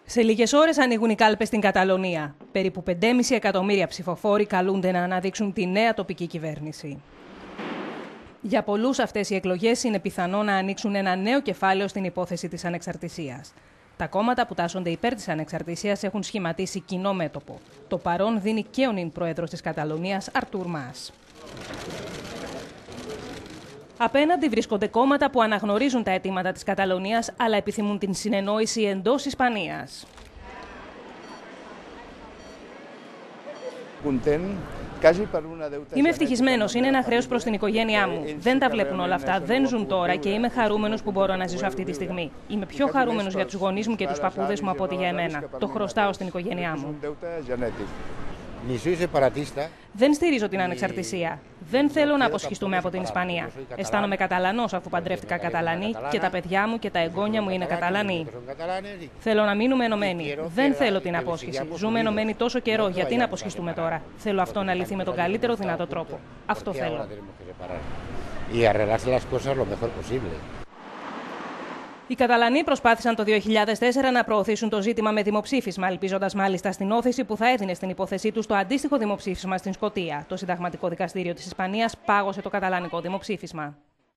Σε λίγες ώρες ανοίγουν οι κάλπες στην Καταλωνία. Περίπου 5,5 εκατομμύρια ψηφοφόροι καλούνται να αναδείξουν τη νέα τοπική κυβέρνηση. Για πολλούς αυτές οι εκλογές είναι πιθανό να ανοίξουν ένα νέο κεφάλαιο στην υπόθεση της ανεξαρτησίας. Τα κόμματα που τάσσονται υπέρ της ανεξαρτησίας έχουν σχηματίσει κοινό μέτωπο. Το παρόν δίνει και ο νυν πρόεδρος της Καταλωνίας, Αρτούρ Μας. Απέναντι βρίσκονται κόμματα που αναγνωρίζουν τα αιτήματα της Καταλωνίας, αλλά επιθυμούν την συνεννόηση εντός Ισπανίας. Είμαι ευτυχισμένος. Είναι ένα χρέος προς την οικογένειά μου. Δεν τα βλέπουν όλα αυτά. Δεν ζουν τώρα και είμαι χαρούμενος που μπορώ να ζήσω αυτή τη στιγμή. Είμαι πιο χαρούμενος για τους γονείς μου και τους παππούδες μου από ότι για εμένα. Το χρωστάω στην οικογένειά μου. Δεν στηρίζω την ανεξαρτησία. Δεν θέλω να αποσχιστούμε από την Ισπανία. Αισθάνομαι Καταλανός αφού παντρεύτηκα Καταλανή και τα παιδιά μου και τα εγγόνια μου είναι Καταλανοί. Θέλω να μείνουμε ενωμένοι. Δεν θέλω την απόσχηση. Ζούμε ενωμένοι τόσο καιρό. Γιατί να αποσχιστούμε τώρα? Θέλω αυτό να λυθεί με τον καλύτερο δυνατό τρόπο. Αυτό θέλω. Οι Καταλανοί προσπάθησαν το 2004 να προωθήσουν το ζήτημα με δημοψήφισμα, ελπίζοντας μάλιστα στην όθηση που θα έδινε στην υπόθεσή τους το αντίστοιχο δημοψήφισμα στην Σκωτία. Το Συνταγματικό Δικαστήριο της Ισπανίας πάγωσε το καταλανικό δημοψήφισμα.